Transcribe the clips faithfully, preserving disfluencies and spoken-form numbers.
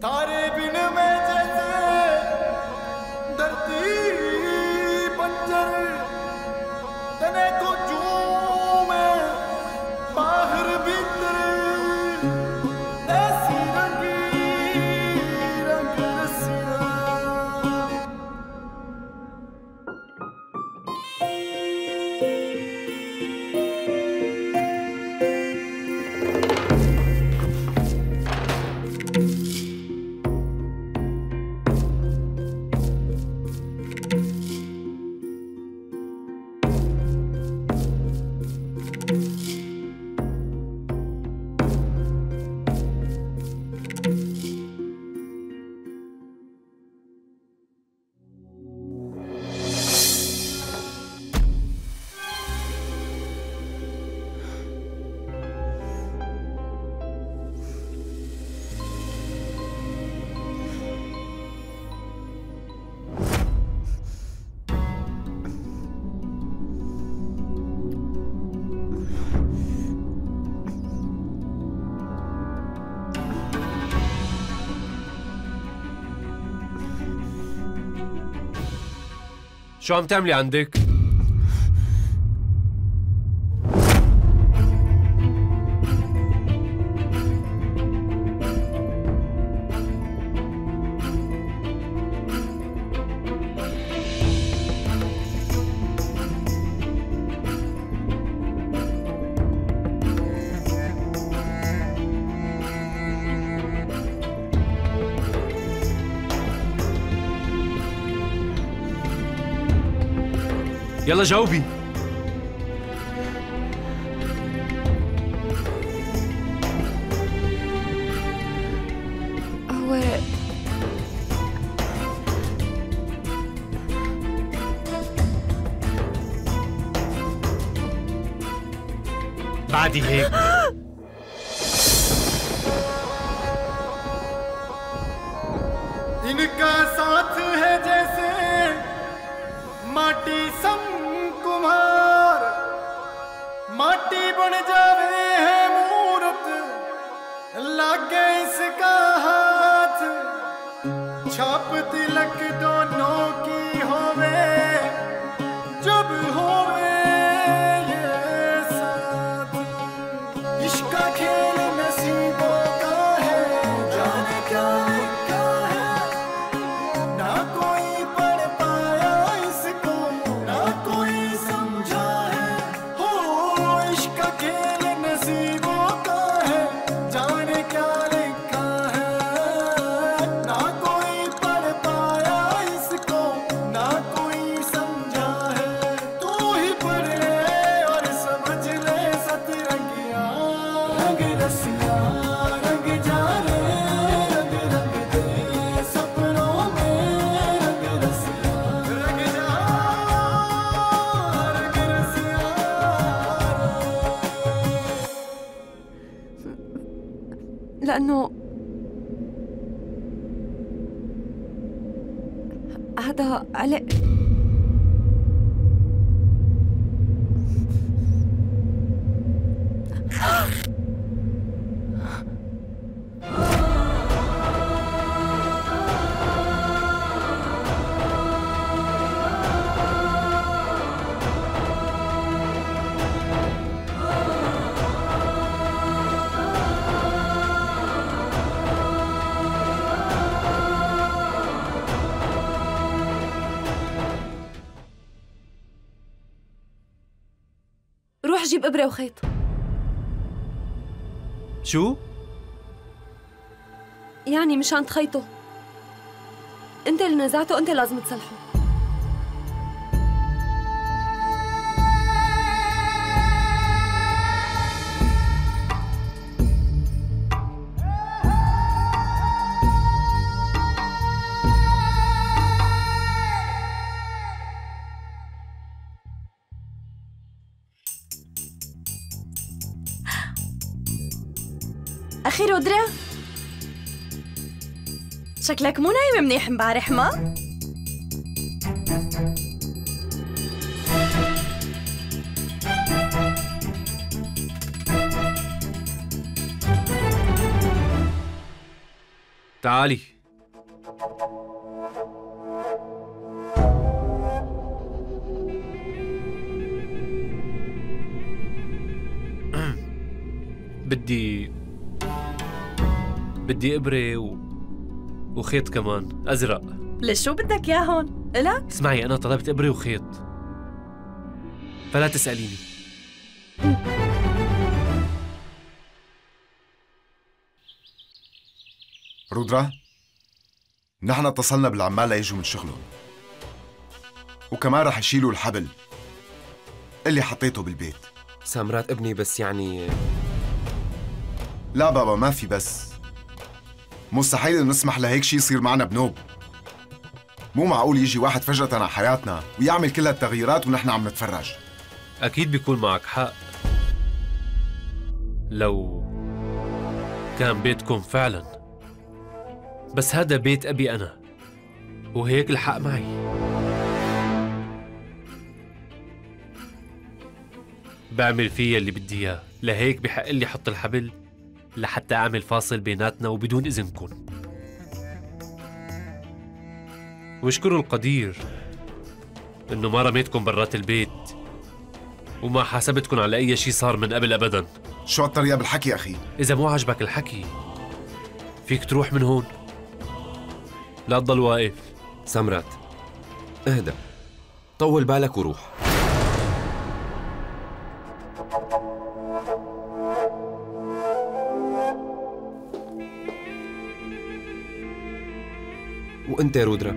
तारे बिन में जैसे धरती बंजर, तने को झूमे बाहर भीतर, ऐसी रंगी रंग रसिया। شو عم تعملي عندك؟ يلا جاوبي. هو بعدي هيك इनका साथ है जैसे माटी सम कुम्हार, माटी बन जावे है मूरत, लागे इसका हाथ, छाप तिलक दोनों की होवे, जब होवे ये साथ। इश्क का खेल नसीबों का है, जाने क्या लिखा है, ना कोई पढ़ पाया इसको, ना कोई समझा है। हो इश्क का खेल नसीबों का है, जाने क्या लिखा है, ना कोई पढ़ पाया इसको, ना कोई समझा है। तू ही पढ़ ले और समझ ले सतरंगिया, रंग रसिया, रंग जा रे, रंग रंग दे सपनों में, रंग रसिया, रंग जा, रंग रसिया। لأنه هذا علق. روح جيب إبرة وخيط. شو؟ يعني مشان تخيطه. أنت اللي نزعته، أنت لازم تصلحه. أخي رودرا، شكلك مو نايم منيح امبارح ما؟ تعالي. بدي بدي إبرة و... وخيط كمان أزرق. لشو بدك ياهن؟ إلك؟ اسمعي، أنا طلبت إبرة وخيط، فلا تسأليني. رودرا، نحن اتصلنا بالعمال ليجوا من شغلهم، وكمان رح يشيلوا الحبل اللي حطيته بالبيت. سامرات ابني، بس يعني لا بابا، ما في بس. مستحيل نسمح لهيك شي يصير معنا بنوب. مو معقول يجي واحد فجأة على حياتنا ويعمل كل هالتغييرات ونحن عم نتفرج. أكيد بيكون معك حق، لو كان بيتكم فعلا، بس هذا بيت أبي أنا، وهيك الحق معي. بعمل فيه اللي بدي إياه، لهيك بحق لي حط الحبل لحتى أعمل فاصل بيناتنا وبدون إذنكم. واشكروا القدير إنه ما رميتكم برات البيت وما حاسبتكم على أي شيء صار من قبل أبداً. شو هالطريقة بالحكي أخي؟ إذا مو عجبك الحكي فيك تروح من هون، لا تضل واقف. سامرات اهدى، طول بالك وروح. وانت يا رودرا،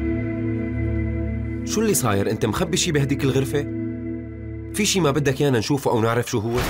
شو اللي صاير؟ انت مخبي شي بهديك الغرفة؟ في شي ما بدك يانا نشوفه او نعرف شو هو؟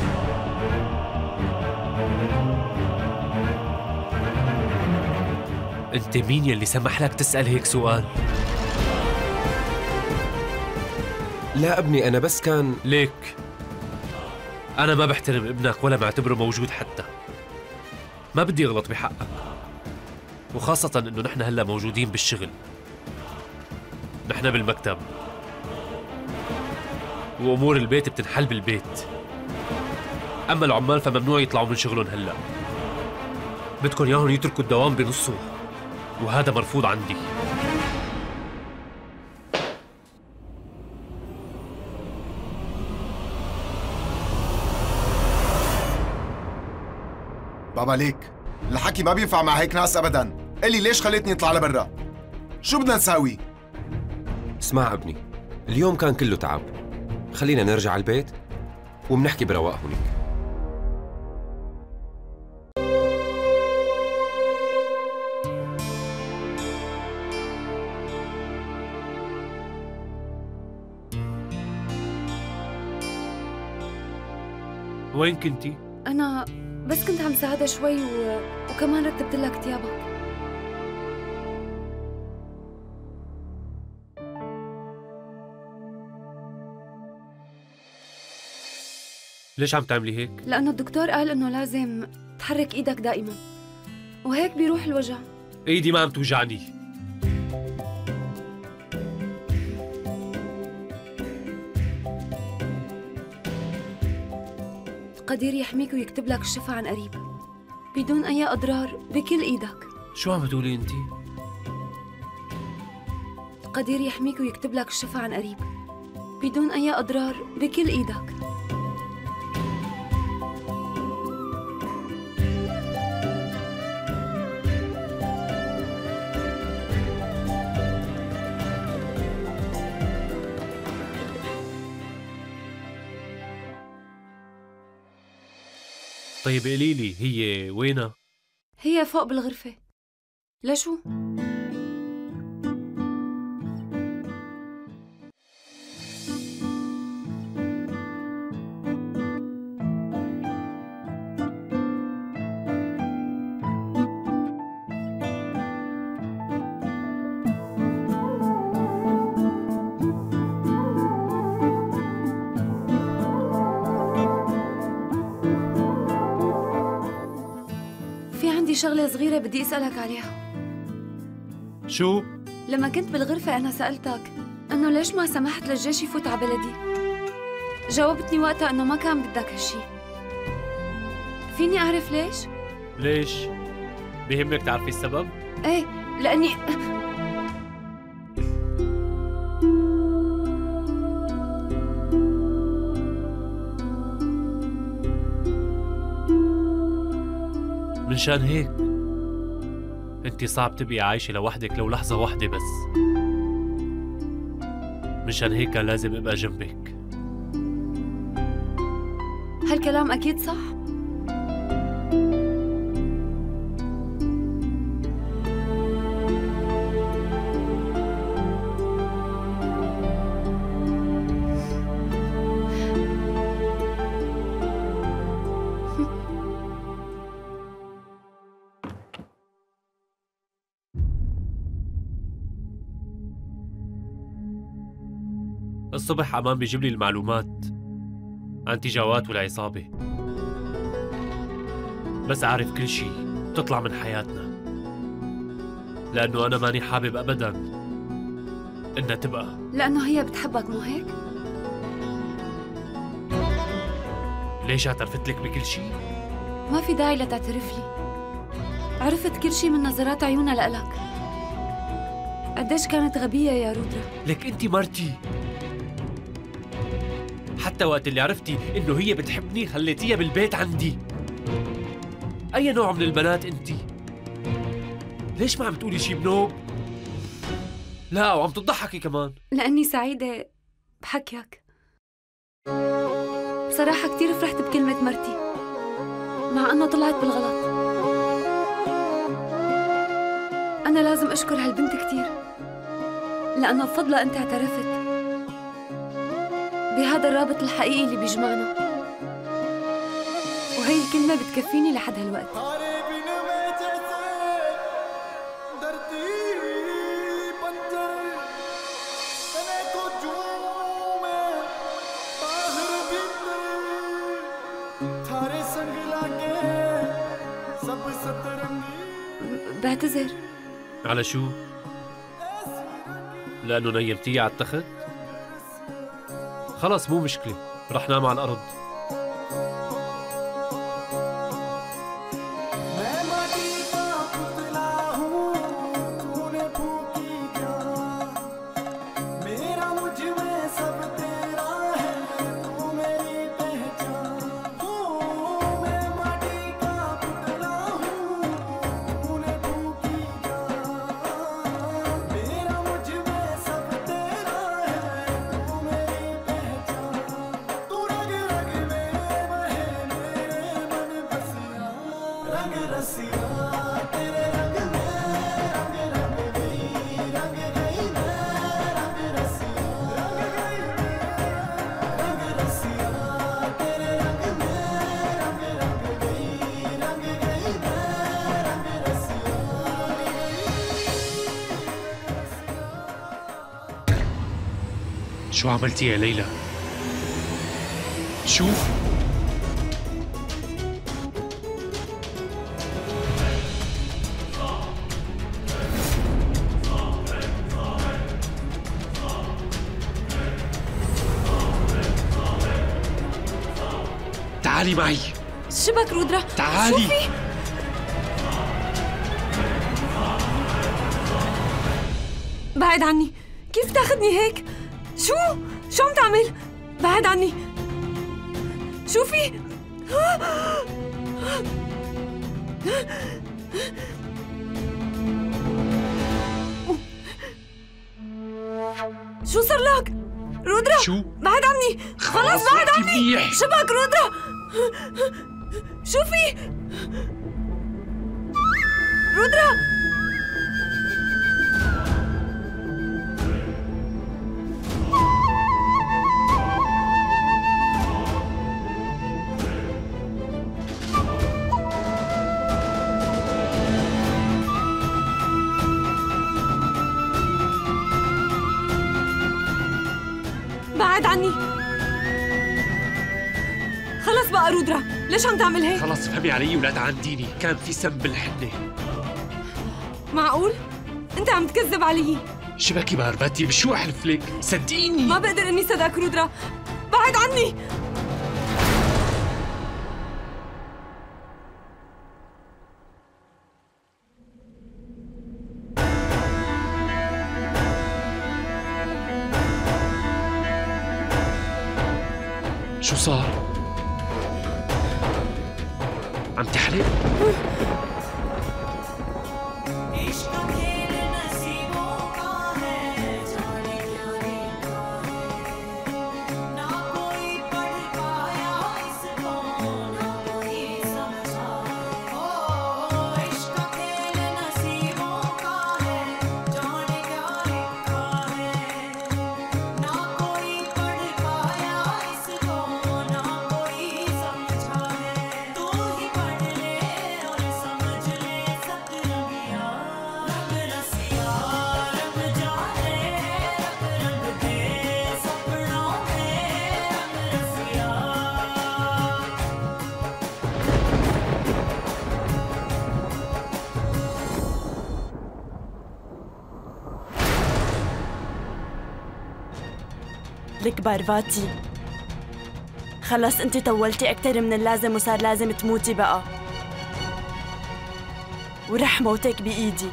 انت مين يلي سمح لك تسأل هيك سؤال؟ لا ابني، انا بس كان ليك انا ما بحترم ابنك ولا معتبره موجود حتى. ما بدي اغلط بحقك، وخاصة انه نحن هلا موجودين بالشغل، نحن بالمكتب، وامور البيت بتنحل بالبيت. اما العمال فممنوع يطلعوا من شغلهم هلا، بدكم ياهم يتركوا الدوام بنصه، وهذا مرفوض عندي. بابا ليك، الحكي ما بينفع مع هيك ناس ابدا. قلي ليش خليتني اطلع لبرا؟ شو بدنا نساوي؟ اسمع ابني، اليوم كان كله تعب، خلينا نرجع على البيت وبنحكي برواق هونيك. وين كنتي؟ أنا بس كنت عم ساعدها شوي و... وكمان رتبت لك ثيابك. ليش عم تعملي هيك؟ لأنه الدكتور قال إنه لازم تحرك إيدك دائما، وهيك بيروح الوجع. ايدي ما عم توجعني. القدير يحميك ويكتب لك الشفاء عن قريب بدون أي أضرار بكل إيدك. شو عم تقولي انتي؟ القدير يحميك ويكتب لك الشفاء عن قريب بدون أي أضرار بكل إيدك. طيب قولي لي، هي وينها؟ هي فوق بالغرفة. لشو؟ شغلة صغيرة بدي أسألك عليها. شو؟ لما كنت بالغرفة أنا سألتك إنه ليش ما سمحت للجيش يفوت على بلدي؟ جاوبتني وقتها إنه ما كان بدك هالشي. فيني أعرف ليش؟ ليش؟ بيهمك تعرفي السبب؟ ايه، لأني منشان هيك انت صعب تبقي عايشة لوحدك لو لحظة واحدة بس. منشان هيك كان لازم ابقى جنبك. هالكلام أكيد صح. الصبح أمان بيجيب لي المعلومات عن تجاوات والعصابة، بس عارف كل شي تطلع من حياتنا، لأنه أنا ماني حابب أبداً إنها تبقى. لأنه هي بتحبك مو هيك؟ ليش اعترفت لك بكل شي؟ ما في داعي لتعترف لي. عرفت كل شي من نظرات عيونها لإلك. قديش كانت غبية يا رودرا. لك أنت مرتي، حتى وقت اللي عرفتي إنه هي بتحبني خليتيها بالبيت عندي. أي نوع من البنات أنت؟ ليش ما عم تقولي شي بنوب؟ لا، وعم تضحكي كمان. لأني سعيدة بحكيك. بصراحة كتير فرحت بكلمة مرتي، مع أنه طلعت بالغلط. أنا لازم أشكر هالبنت كتير، لأنه بفضلها أنت اعترفت بهذا الرابط الحقيقي اللي بيجمعنا، وهي الكلمة بتكفيني لحد هالوقت. بعتذر. على شو؟ لأنه نيمتيه على التخت؟ خلص مو مشكلة، رح نام على الأرض. شو عملتي يا ليلى؟ شو؟ تعالي معي. شبك رودرا؟ تعالي. شو في؟ بعد عني. كيف تاخذني هيك؟ شو؟ شو عم تعمل؟ بعد عني. شو في؟ شو صار لك؟ رودرا شو؟ بعد عني. خلص بعد عني. شبك رودرا؟ شو في؟ رودرا بعد عني. خلص بقى رودرا، ليش عم تعمل هيك؟ خلص افهمي علي ولا تعنديني، كان في سم بالحنة. معقول؟ انت عم تكذب علي. شبكي بارباتي، بشو احلف لك؟ صدقيني. ما بقدر اني صدقك رودرا، بعد عني. شو صار؟ عم تحلم؟ لك بارفاتي، خلص انت طولتي اكتر من اللازم وصار لازم تموتي بقى، ورح موتك بايدي.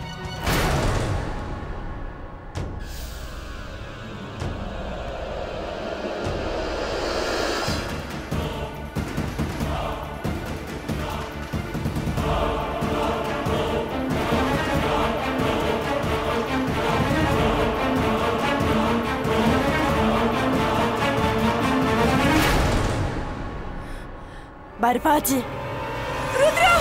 بارفاتي، رودرا!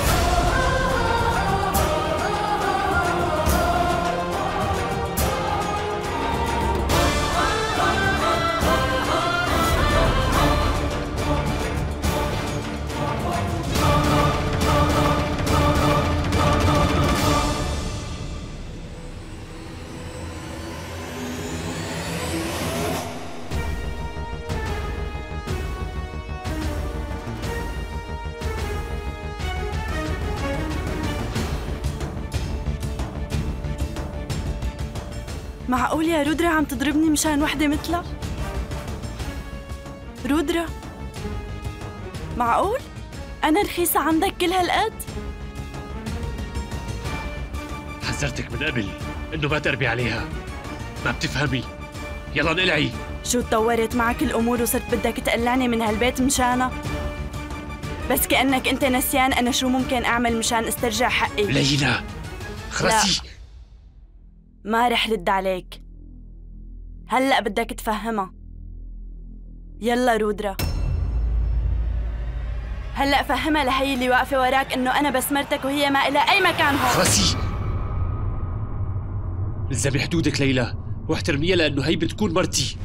معقول يا رودرا عم تضربني مشان وحدة مثلها؟ رودرا، معقول؟ أنا رخيصة عندك كل هالقد؟ حذرتك من قبل إنه ما تقربي عليها، ما بتفهمي. يلا نقلعي. شو تطورت معك الأمور وصرت بدك تقلعني من هالبيت مشانها؟ بس كأنك أنت نسيان أنا شو ممكن أعمل مشان استرجع حقي. ليلى، خلصي. ما رح رد عليك، هلأ بدك تفهمها. يلا رودرا، هلأ فهمها لهي اللي واقفة وراك إنه أنا بس مرتك وهي ما إلها أي مكان هون. خلصي. الزمي حدودك ليلى واحترميها لأنه هي بتكون مرتي.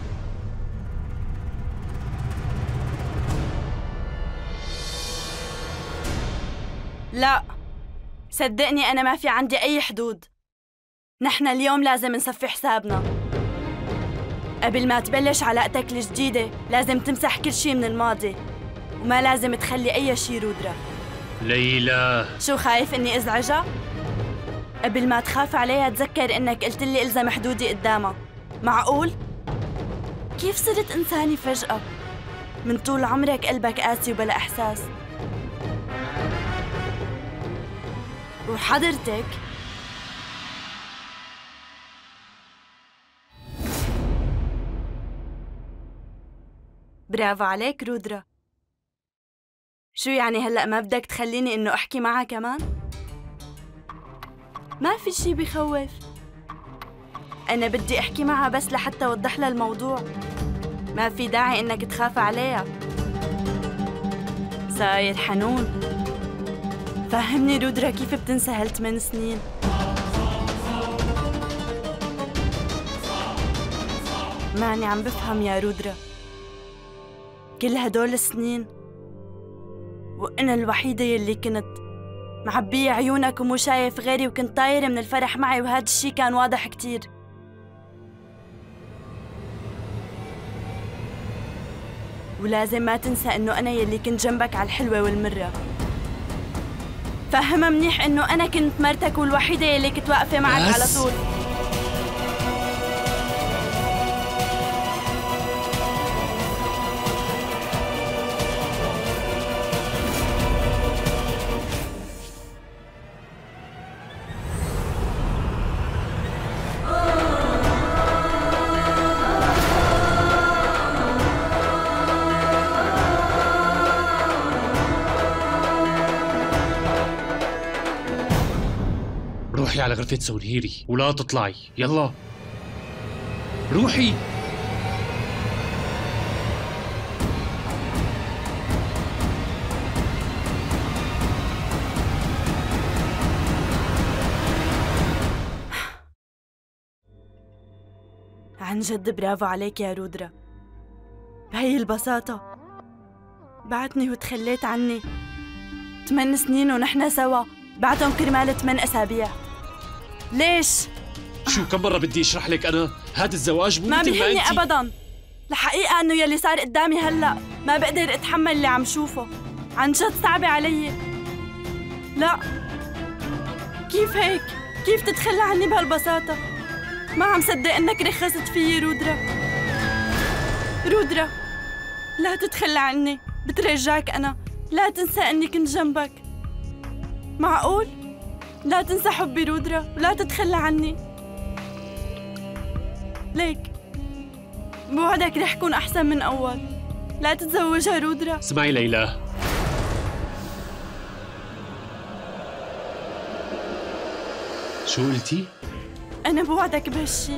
لا، صدقني أنا ما في عندي أي حدود. نحن اليوم لازم نصفي حسابنا. قبل ما تبلش علاقتك الجديدة لازم تمسح كل شي من الماضي، وما لازم تخلي أي شي رودرا. ليلى، شو خايف إني أزعجها؟ قبل ما تخاف عليها تذكر إنك قلت لي إلزم حدودي قدامها. معقول؟ كيف صرت إنساني فجأة؟ من طول عمرك قلبك قاسي وبلا إحساس. وحضرتك برافو عليك رودرا. شو يعني هلأ ما بدك تخليني إنه أحكي معها كمان؟ ما في شي بخوف، أنا بدي أحكي معها بس لحتى أوضح لها الموضوع. ما في داعي إنك تخاف عليها. صاير حنون. فهمني رودرا كيف بتنسى هالثمان سنين؟ ماني عم بفهم يا رودرا. كل هدول السنين وأنا الوحيدة يلي كنت معبية عيونك ومو شايف غيري، وكنت طايرة من الفرح معي، وهذا الشي كان واضح كتير. ولازم ما تنسى إنه أنا يلي كنت جنبك على الحلوة والمرة. فهمها منيح إنه أنا كنت مرتك والوحيدة يلي كنت واقفة معك على طول. على غرفة سونهيري ولا تطلعي. يلا روحي. عن جد برافو عليك يا رودرا، بهي البساطة بعتني وتخليت عني ثمان سنين ونحن سوا، بعدهم كرمال ثمان أسابيع. ليش؟ شو كم مرة بدي اشرح لك انا؟ هذا الزواج مو ما مثل ما بيهمني انتي. أبداً. الحقيقة إنه يلي صار قدامي هلأ ما بقدر أتحمل اللي عم شوفه، عن جد صعبة علي. لا، كيف هيك؟ كيف تتخلى عني بهالبساطة؟ ما عم صدق إنك رخصت فيي رودرا. رودرا لا تتخلى عني، بترجاك أنا، لا تنسى إني كنت جنبك. معقول؟ لا تنسى حبي رودرا ولا تتخلى عني. ليك بوعدك رح كون أحسن من أول. لا تتزوجها رودرا. اسمعي ليلى، شو قلتي؟ أنا بوعدك بهالشي،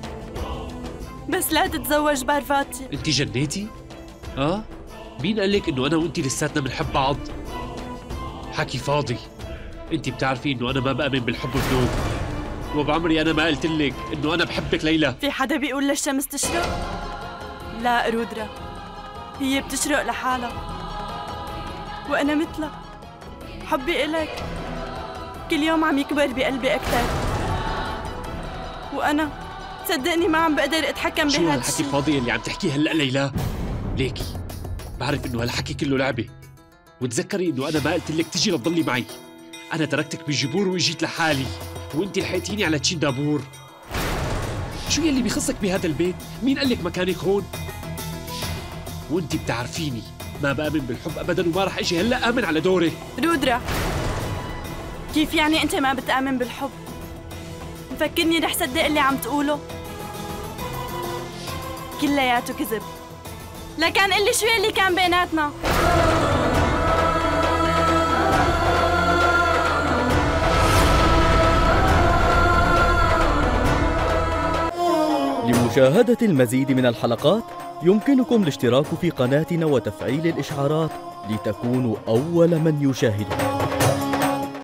بس لا تتزوج بارفاتي. انتي جنيتي؟ اه؟ مين قال لك انه انا وانتي لساتنا بنحب بعض؟ حكي فاضي. انتي بتعرفي انه انا ما بآمن بالحب بنوب، وبعمري انا ما قلت لك انه انا بحبك ليلى. في حدا بيقول للشمس تشرق؟ لا رودرا، هي بتشرق لحالها، وأنا مثلها. حبي إلك كل يوم عم يكبر بقلبي أكثر، وأنا صدقني ما عم بقدر أتحكم بهالشي. شو هالحكي الفاضي اللي عم تحكيه هلا ليلى؟ ليكي بعرف انه هالحكي كله لعبة، وتذكري انه انا ما قلت لك تجي لتضلي معي. انا تركتك بجبور واجيت لحالي، وانت لحقتيني على تشين دابور. شو يلي بيخصك بهذا البيت؟ مين قال لك مكانك هون؟ وانت بتعرفيني ما بآمن بالحب ابدا، وما رح اجي هلا آمن على دوري. رودرا، كيف يعني انت ما بتآمن بالحب؟ مفكرني رح صدق اللي عم تقوله؟ كلياته كذب. لكان قلي شو يلي كان بيناتنا. لمشاهدة المزيد من الحلقات يمكنكم الاشتراك في قناتنا وتفعيل الإشعارات لتكونوا أول من يشاهدها.